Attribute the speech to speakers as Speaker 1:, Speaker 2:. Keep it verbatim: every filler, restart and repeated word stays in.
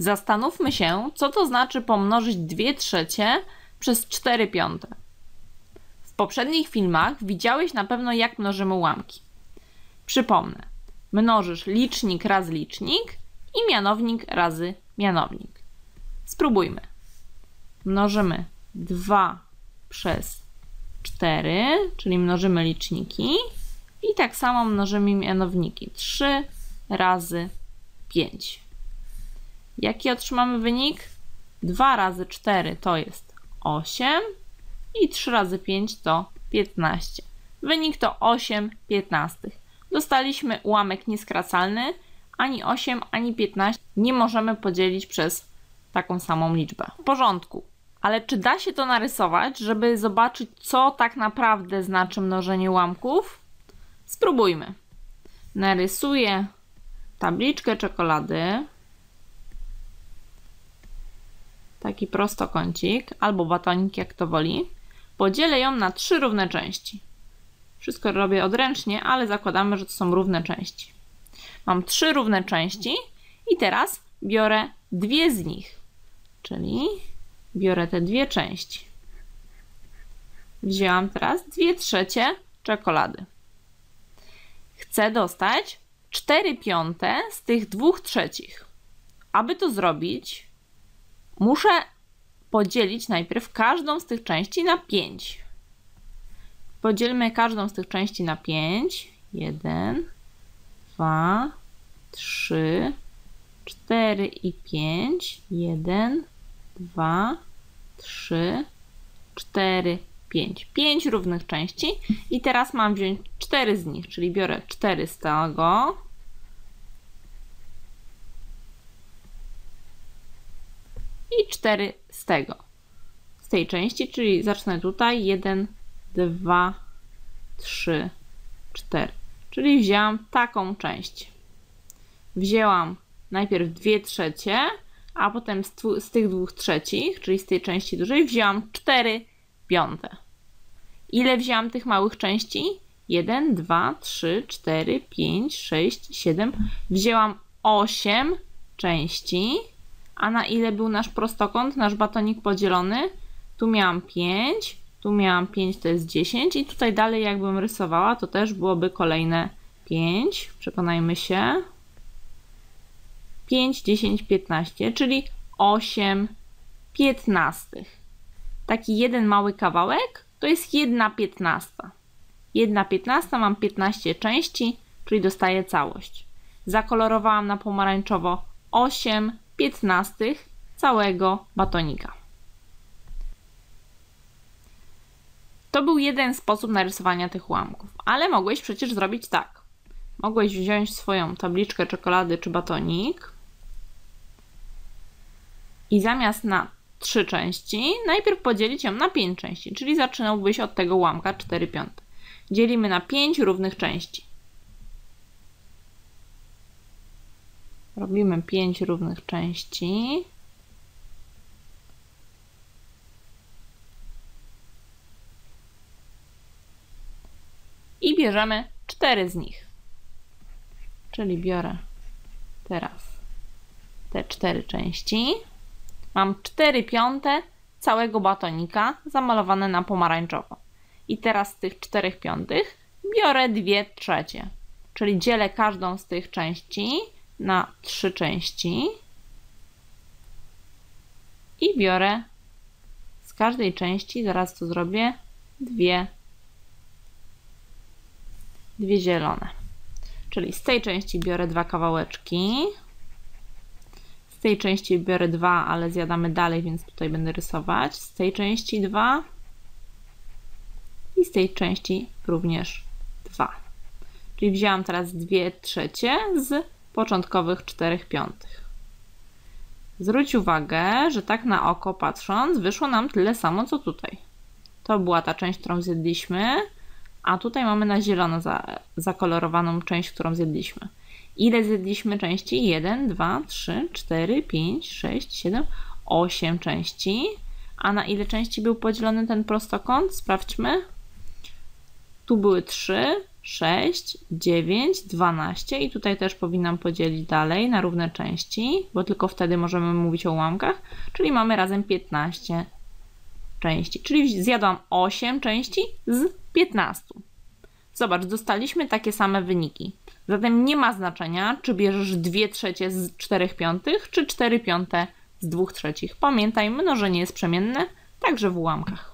Speaker 1: Zastanówmy się, co to znaczy pomnożyć dwie trzecie przez cztery piąte. W poprzednich filmach widziałeś na pewno, jak mnożymy ułamki. Przypomnę, mnożysz licznik razy licznik i mianownik razy mianownik. Spróbujmy. Mnożymy dwa przez cztery, czyli mnożymy liczniki i tak samo mnożymy mianowniki. trzy razy pięć. Jaki otrzymamy wynik? dwa razy cztery to jest osiem i trzy razy pięć to piętnaście. Wynik to osiem piętnastych. Dostaliśmy ułamek nieskracalny. Ani osiem, ani piętnaście nie możemy podzielić przez taką samą liczbę. W porządku. Ale czy da się to narysować, żeby zobaczyć, co tak naprawdę znaczy mnożenie ułamków? Spróbujmy. Narysuję tabliczkę czekolady. Taki prostokącik, albo batonik, jak to woli. Podzielę ją na trzy równe części. Wszystko robię odręcznie, ale zakładamy, że to są równe części. Mam trzy równe części i teraz biorę dwie z nich. Czyli biorę te dwie części. Wzięłam teraz dwie trzecie czekolady. Chcę dostać cztery piąte z tych dwóch trzecich. Aby to zrobić, muszę podzielić najpierw każdą z tych części na pięć. Podzielmy każdą z tych części na pięć. jeden, dwa, trzy, cztery i pięć. jeden, dwa, trzy, cztery, pięć. pięć równych części. I teraz mam wziąć cztery z nich, czyli biorę cztery z tego. I cztery z tego. Z tej części, czyli zacznę tutaj. jeden, dwa, trzy, cztery. Czyli wzięłam taką część. Wzięłam najpierw dwie trzecie, a potem z, z tych dwóch trzecich, czyli z tej części dużej, wzięłam cztery piąte. Ile wzięłam tych małych części? jeden, dwa, trzy, cztery, pięć, sześć, siedem. Wzięłam osiem części. A na ile był nasz prostokąt, nasz batonik podzielony? Tu miałam pięć, tu miałam pięć, to jest dziesięć i tutaj dalej jakbym rysowała, to też byłoby kolejne pięć. Przekonajmy się. pięć, dziesięć, piętnaście, czyli osiem piętnastych. Taki jeden mały kawałek to jest jedna piętnasta. jedna piętnasta, mam piętnaście części, czyli dostaję całość. Zakolorowałam na pomarańczowo osiem piętnastych całego batonika. To był jeden sposób narysowania tych ułamków, ale mogłeś przecież zrobić tak. Mogłeś wziąć swoją tabliczkę czekolady czy batonik i zamiast na trzy części, najpierw podzielić ją na pięć części, czyli zaczynałbyś od tego ułamka cztery piąte. Dzielimy na pięć równych części. Robimy pięć równych części. I bierzemy cztery z nich. Czyli biorę teraz te cztery części. Mam cztery piąte całego batonika zamalowane na pomarańczowo. I teraz z tych czterech piątych biorę dwie trzecie. Czyli dzielę każdą z tych części na trzy części. I biorę z każdej części, zaraz to zrobię, dwie, dwie zielone. Czyli z tej części biorę dwa kawałeczki. Z tej części biorę dwa, ale zjadamy dalej, więc tutaj będę rysować. Z tej części dwa. I z tej części również dwa. Czyli wzięłam teraz dwie trzecie z początkowych czterech piątych. Zwróć uwagę, że tak na oko patrząc, wyszło nam tyle samo, co tutaj. To była ta część, którą zjedliśmy, a tutaj mamy na zielono za, zakolorowaną część, którą zjedliśmy. Ile zjedliśmy części? jeden, dwa, trzy, cztery, pięć, sześć, siedem, osiem części. A na ile części był podzielony ten prostokąt? Sprawdźmy. Tu były trzy, sześć, dziewięć, dwanaście i tutaj też powinnam podzielić dalej na równe części, bo tylko wtedy możemy mówić o ułamkach, czyli mamy razem piętnaście części, czyli zjadłam osiem części z piętnastu. Zobacz, dostaliśmy takie same wyniki. Zatem nie ma znaczenia, czy bierzesz dwie trzecie z czterech piątych, czy cztery piąte z dwóch trzecich. Pamiętaj, mnożenie jest przemienne, także w ułamkach.